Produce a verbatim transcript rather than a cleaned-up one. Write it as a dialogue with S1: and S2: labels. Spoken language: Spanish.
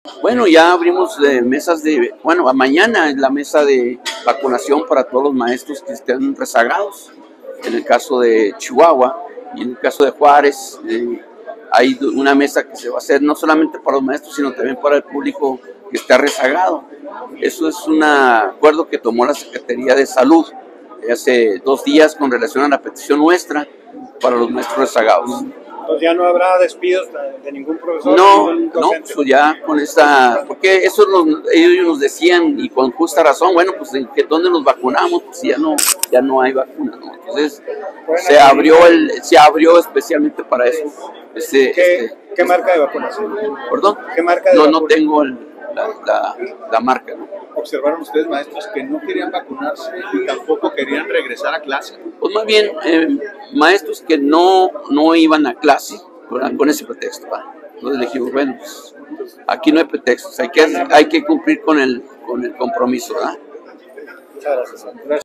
S1: Bueno, ya abrimos eh, mesas de, bueno, a mañana es la mesa de vacunación para todos los maestros que estén rezagados. En el caso de Chihuahua y en el caso de Juárez, eh, hay una mesa que se va a hacer no solamente para los maestros, sino también para el público que está rezagado. Eso es un acuerdo que tomó la Secretaría de Salud hace dos días con relación a la petición nuestra para los maestros rezagados.
S2: Entonces ya no habrá despidos de ningún profesor.
S1: No, no, pues ya con esta, porque eso nos, ellos nos decían y con justa razón, bueno, pues que dónde nos vacunamos, pues ya no, ya no hay vacuna, ¿no? Entonces se abrió el, se abrió especialmente para eso. Este,
S2: ¿Qué,
S1: este,
S2: ¿qué marca de vacunación?
S1: ¿Perdón?
S2: ¿Qué marca de
S1: no,
S2: vacunación?
S1: No tengo el, la, la, la marca, ¿no?
S3: ¿Observaron ustedes maestros que no querían vacunarse y tampoco querían regresar a clase?
S1: Pues más bien eh, maestros que no, no iban a clase, ¿verdad? Con ese pretexto, ¿verdad? Entonces le dijimos, bueno, pues aquí no hay pretextos, hay que, hay que cumplir con el, con el compromiso, ¿verdad?
S2: Muchas gracias.